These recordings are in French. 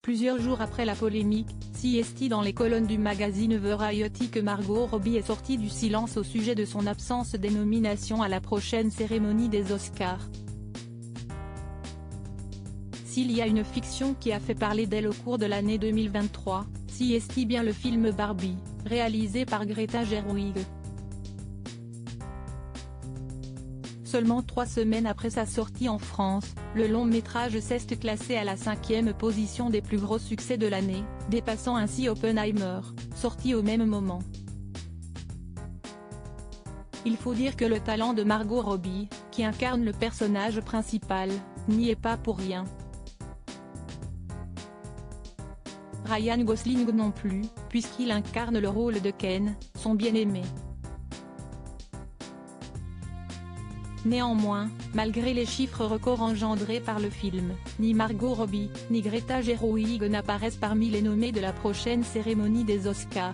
Plusieurs jours après la polémique, CST dans les colonnes du magazine Variety que Margot Robbie est sortie du silence au sujet de son absence des nominations à la prochaine cérémonie des Oscars. S'il y a une fiction qui a fait parler d'elle au cours de l'année 2023, c'est bien le film Barbie, réalisé par Greta Gerwig. Seulement 3 semaines après sa sortie en France, le long-métrage s'est classé à la 5e position des plus gros succès de l'année, dépassant ainsi Oppenheimer, sorti au même moment. Il faut dire que le talent de Margot Robbie, qui incarne le personnage principal, n'y est pas pour rien. Ryan Gosling non plus, puisqu'il incarne le rôle de Ken, son bien-aimé. Néanmoins, malgré les chiffres records engendrés par le film, ni Margot Robbie, ni Greta Gerwig n'apparaissent parmi les nommés de la prochaine cérémonie des Oscars.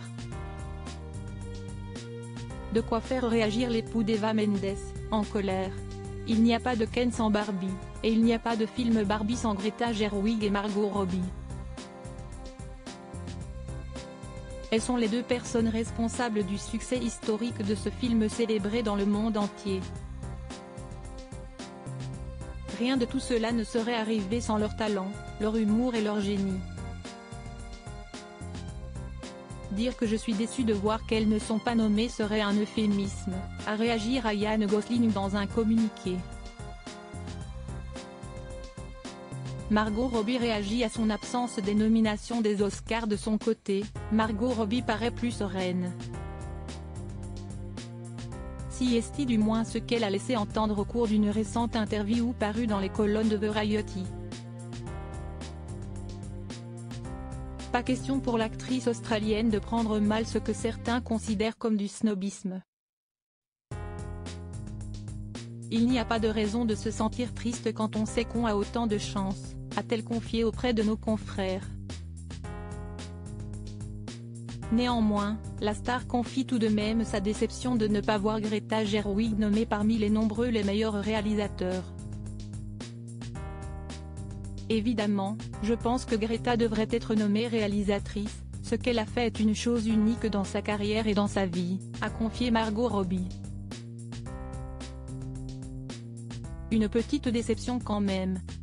De quoi faire réagir l'époux d'Eva Mendes, en colère. Il n'y a pas de Ken sans Barbie, et il n'y a pas de film Barbie sans Greta Gerwig et Margot Robbie. Elles sont les deux personnes responsables du succès historique de ce film célébré dans le monde entier. Rien de tout cela ne serait arrivé sans leur talent, leur humour et leur génie. Dire que je suis déçu de voir qu'elles ne sont pas nommées serait un euphémisme, a réagi Ryan Gosling dans un communiqué. Margot Robbie réagit à son absence des nominations des Oscars de son côté, Margot Robbie paraît plus sereine. C'est du moins ce qu'elle a laissé entendre au cours d'une récente interview parue dans les colonnes de Variety. Pas question pour l'actrice australienne de prendre mal ce que certains considèrent comme du snobisme. Il n'y a pas de raison de se sentir triste quand on sait qu'on a autant de chance, a-t-elle confié auprès de nos confrères. Néanmoins, la star confie tout de même sa déception de ne pas voir Greta Gerwig nommée parmi les meilleurs réalisateurs. Évidemment, je pense que Greta devrait être nommée réalisatrice, ce qu'elle a fait est une chose unique dans sa carrière et dans sa vie, a confié Margot Robbie. Une petite déception quand même,